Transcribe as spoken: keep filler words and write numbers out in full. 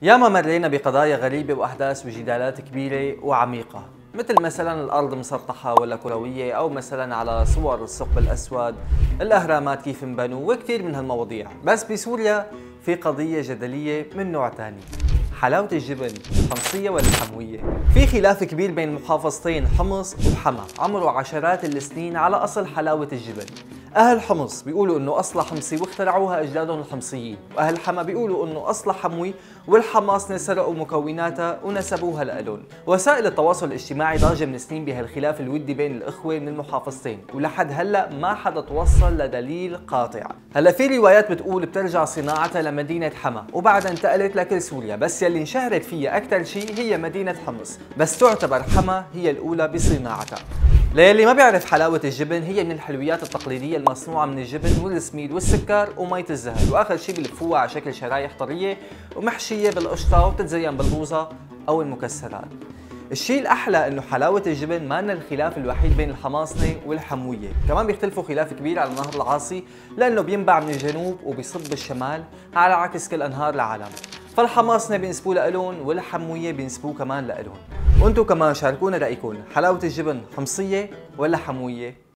ياما مرينا بقضايا غريبة وأحداث وجدالات كبيرة وعميقة، مثل مثلا الأرض مسطحة ولا كروية، أو مثلا على صور الثقب الأسود، الأهرامات كيف انبنوا، وكثير من هالمواضيع. بس بسوريا في قضية جدلية من نوع ثاني، حلاوة الجبن حمصية ولا حموية؟ في خلاف كبير بين محافظتين حمص وحما عمره عشرات السنين على أصل حلاوة الجبن. أهل حمص بيقولوا إنه أصلها حمصي واخترعوها أجدادهم الحمصيين، وأهل حما بيقولوا إنه أصلها حموي والحماصنة سرقوا مكوناتها ونسبوها لإلهم. وسائل التواصل الاجتماعي ضاجة من سنين بهالخلاف الودي بين الإخوة من المحافظتين، ولحد هلا ما حدا توصل لدليل قاطع. هلا في روايات بتقول بترجع صناعتها لمدينة حما وبعدها انتقلت لكل سوريا، بس يلي انشهرت فيها أكثر شيء هي مدينة حمص، بس تعتبر حما هي الأولى بصناعتها. للي ما بيعرف، حلاوة الجبن هي من الحلويات التقليدية المصنوعة من الجبن والسميد والسكر ومية الزهر، وآخر شيء بلفوها على شكل شرايح طرية ومحشية بالقشطة وبتتزين بالبوظة أو المكسرات. الشيء الأحلى إنه حلاوة الجبن ما الخلاف الوحيد بين الحماصنة والحموية، كمان بيختلفوا خلاف كبير على نهر العاصي لأنه بينبع من الجنوب وبيصب بالشمال على عكس كل أنهار العالم. فالحماصنة بينسبوه لإلهم والحموية بينسبوه كمان لإلهم. وانتو كمان شاركونا رأيكم، حلاوة الجبن حمصية ولا حموية؟